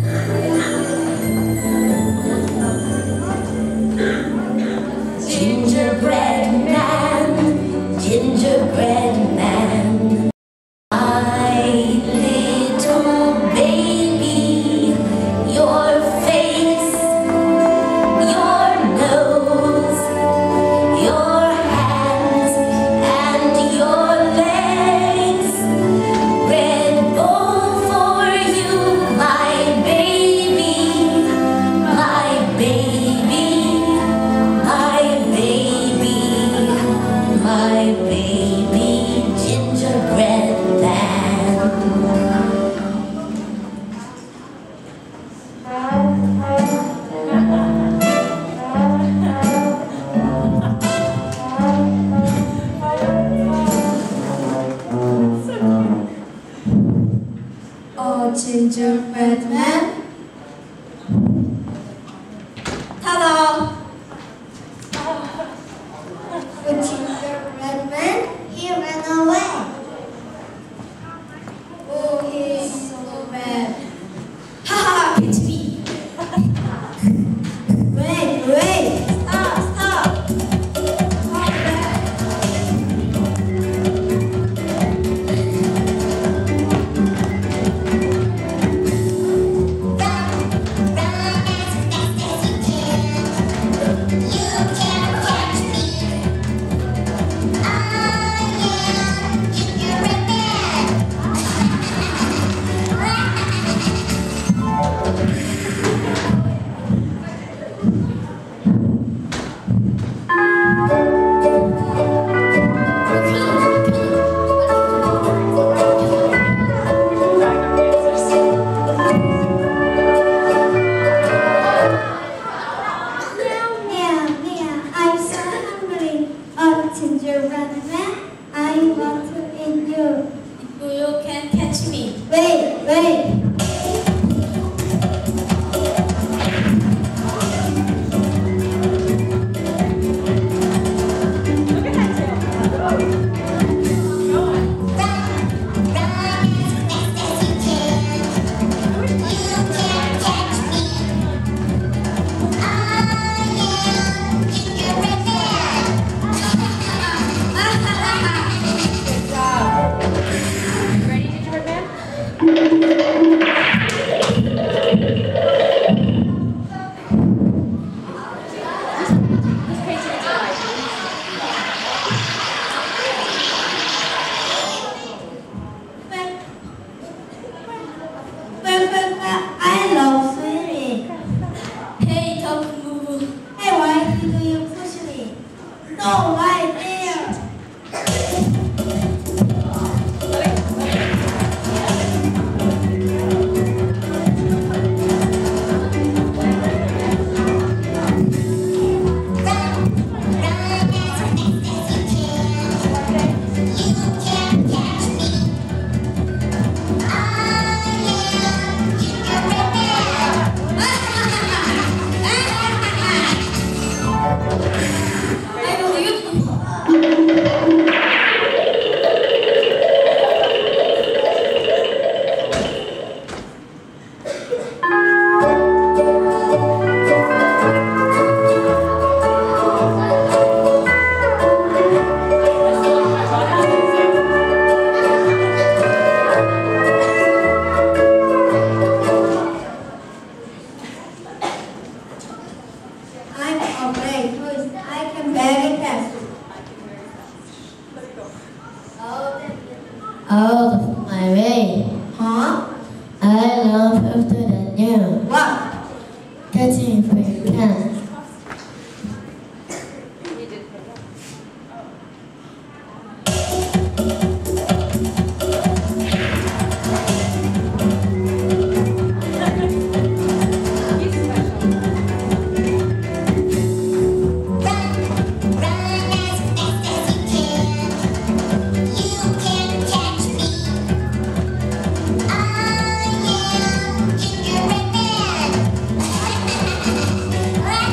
Gingerbread man, gingerbread man, my little baby, your face, your nose, your hands and your legs, red bowl for you, my baby, my baby, my baby, my baby gingerbread man. Oh, gingerbread man. Ta-da! The gingerbread man, he ran away. Oh, he's so bad. Ha ha, catch me. Wait. Stop. Come back. Gingerbread man, I want to eat you. You can catch me. Wait. I love swimming. Hey, Tofu. Hey, why do you push me? No, right there. I can very fast. Out of my way. Huh? I love faster than you. What? Catch me if you can. I am gingerbread man.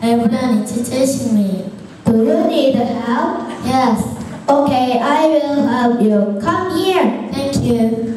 Everyone is chasing me. Do you need help? Yes. Okay, I will help you. Come here. Thank you.